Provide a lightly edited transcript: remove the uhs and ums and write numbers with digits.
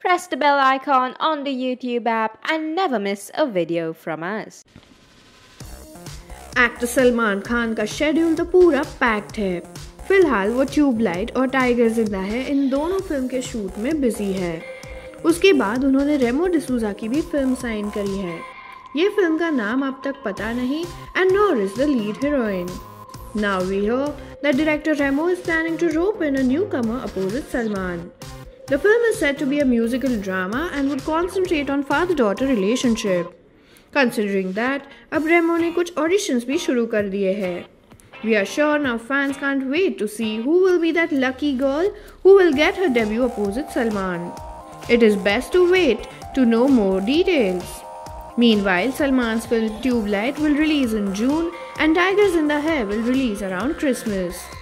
press the bell icon on the YouTube app and never miss a video from us. Actor Salman Khan का schedule तो पूरा packed है। फिलहाल वो ट्यूबलाइट और टाइगर जिंदा है इन दोनों फिल्म के शूट में बिजी है। उसके बाद उन्होंने रेमो डिसूजा की भी फिल्म साइन करी है। ये फिल्म का नाम अब तक पता नहीं and nor is the lead heroine. Now we hear that director Remo is planning to rope in a newcomer opposite Salman. The film is said to be a musical drama and would concentrate on father-daughter relationship. Considering that, अब रेमो ने कुछ auditions भी शुरू कर दिए हैं। We are sure now fans can't wait to see who will be that lucky girl who will get her debut opposite Salman. It is best to wait to know more details. Meanwhile, Salman's film Tube Light will release in June and Tigers in the Hair will release around Christmas.